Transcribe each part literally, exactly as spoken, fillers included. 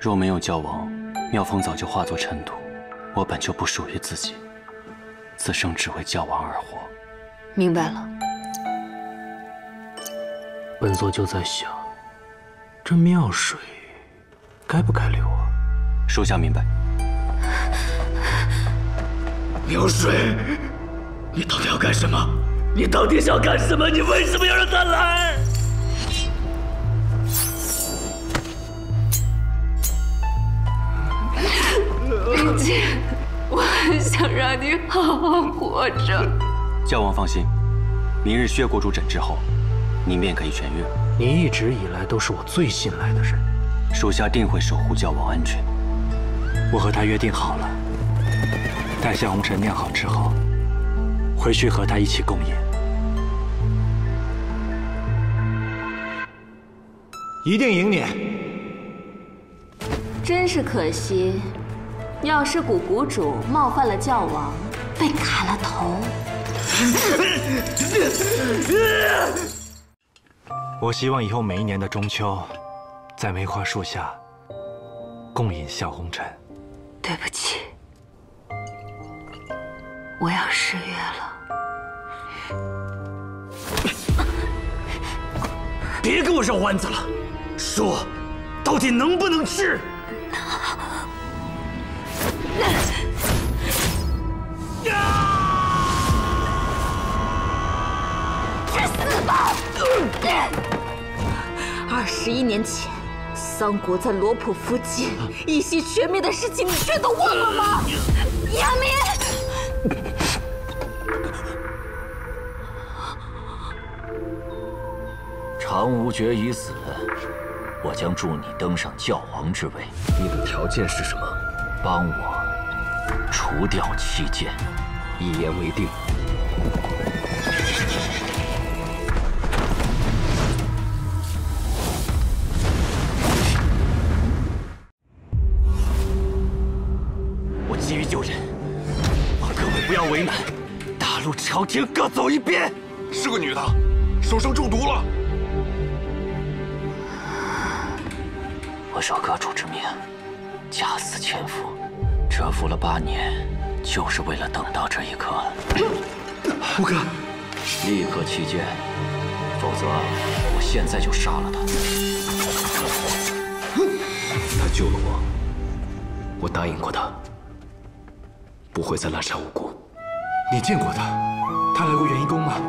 若没有教王，妙风早就化作尘土。我本就不属于自己，此生只为教王而活。 明白了。 本座就在想，这妙水该不该留啊？ 属下明白。 妙水，你到底要干什么？你到底想干什么？你为什么要让他来？ 林姐，我很想让你好好活着。 教王放心，明日薛国主诊治后，您便可以痊愈。 你一直以来都是我最信赖的人， 属下定会守护教王安全。 我和他约定好了，待夏红尘酿好之后，回去和他一起共饮。一定赢你。 真是可惜。 要是古谷主冒犯了教王，被砍了头， 我希望以后每一年的中秋，在梅花树下共饮笑红尘。 对不起，我要失约了。 别跟我绕弯子了，说，到底能不能吃？ 去死吧！二十一年前，桑国在罗浦附近一夕全灭的事情，你全都忘了吗？亚明， 常无绝已死，我将助你登上教王之位。 你的条件是什么？ 帮我。 除掉七剑， 一言为定。我急于救人，望各位不要为难，大陆朝廷各走一边。 是个女的，手上中毒了。 我受阁主之命，假死潜伏。 蛰伏了八年，就是为了等到这一刻。 不可！ 立刻弃剑，否则我现在就杀了他。 他救了我，我答应过他，不会再滥杀无辜。 你见过他？他来过元一宫吗？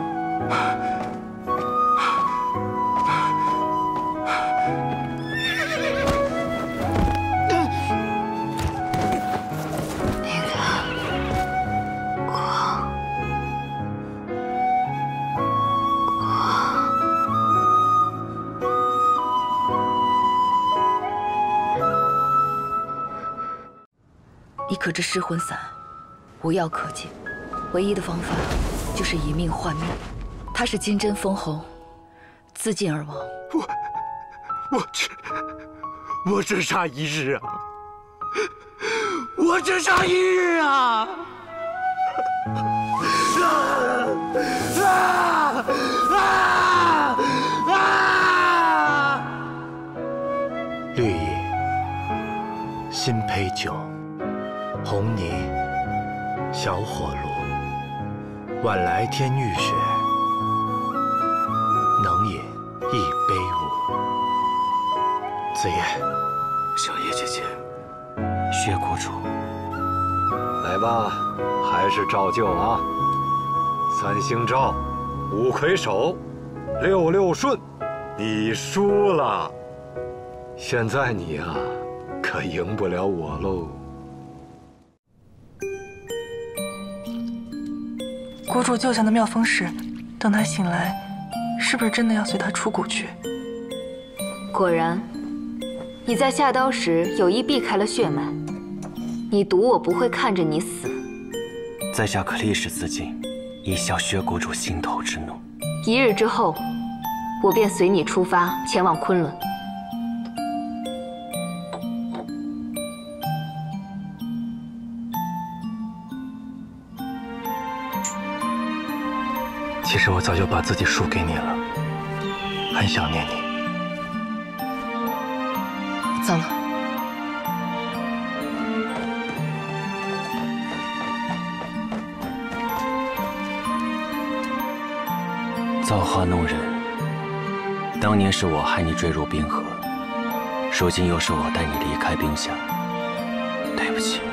你可知失魂散无药可解，唯一的方法就是以命换命。他是金针封喉，自尽而亡。 我，我只，我只差一日啊！我只差一日啊！啊啊啊啊！绿蚁，新醅酒。 红泥，小火炉，晚来天欲雪，能饮一杯无。子夜， 小叶姐姐， 薛国主， 来吧，还是照旧啊！三星照，五魁首，六六顺，你输了。现在你呀、啊，可赢不了我喽。 谷主救下的妙风石，等他醒来，是不是真的要随他出谷去？ 果然，你在下刀时有意避开了血脉，你赌我不会看着你死。 在下可立时自尽，以消薛国主心头之怒。 一日之后，我便随你出发，前往昆仑。 其实我早就把自己输给你了，很想念你。 糟了， 造化弄人，当年是我害你坠入冰河，如今又是我带你离开冰峡，对不起。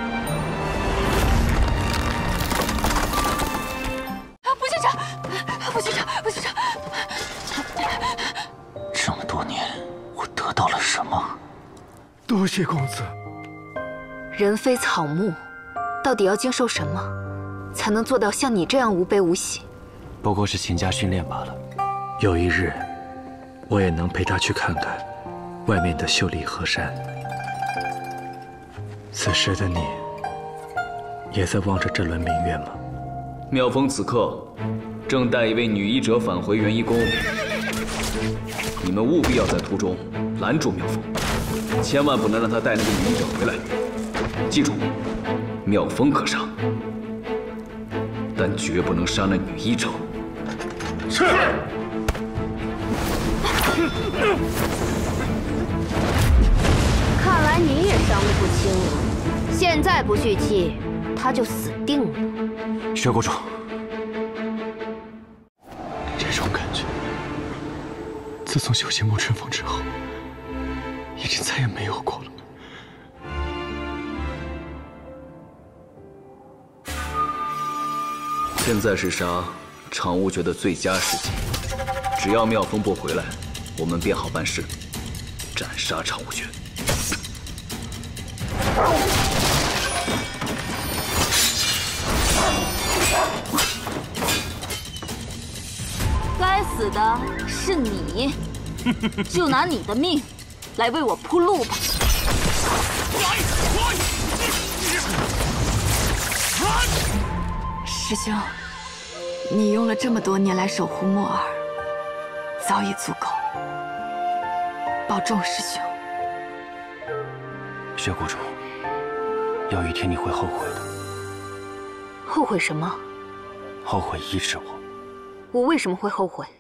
不县长，不县长，不县长， 这么多年，我得到了什么？ 多谢公子。 人非草木，到底要经受什么，才能做到像你这样无悲无喜？ 不过是勤加训练罢了。 有一日，我也能陪他去看看外面的秀丽河山。此时的你，也在望着这轮明月吗？ 妙风此刻正带一位女医者返回元一宫，你们务必要在途中拦住妙风，千万不能让他带那个女医者回来。记住，妙风可杀，但绝不能杀那女医者。是。 看来你也伤得不轻了，现在不蓄气，他就死定了。 薛国主，这种感觉，自从修习沐春风之后，已经再也没有过了。 现在是杀常无绝的最佳时机，只要妙风不回来，我们便好办事，斩杀常无绝。 该死的是你，就拿你的命来为我铺路吧。 师兄，你用了这么多年来守护墨儿，早已足够。保重，师兄。 薛谷主，有一天你会后悔的。 后悔什么？ 后悔医治我。 我为什么会后悔？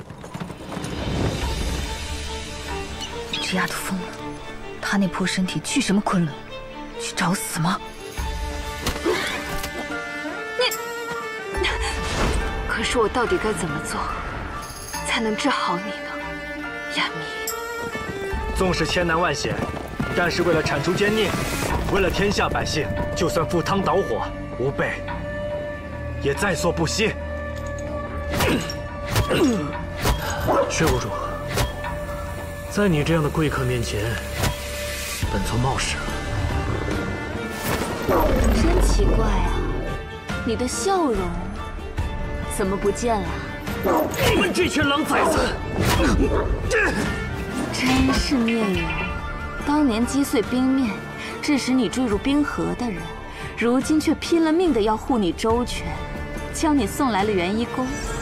这丫头疯了，她那破身体去什么昆仑？去找死吗？你，可是我到底该怎么做，才能治好你呢，亚弥？ 纵使千难万险，但是为了铲除奸孽，为了天下百姓，就算赴汤蹈火，吾辈也在所不惜。薛谷主，在你这样的贵客面前，本座冒失了。 真奇怪啊，你的笑容怎么不见了？ 你们这群狼崽子！ 真是孽缘，当年击碎冰面，致使你坠入冰河的人，如今却拼了命的要护你周全，将你送来了元一宫。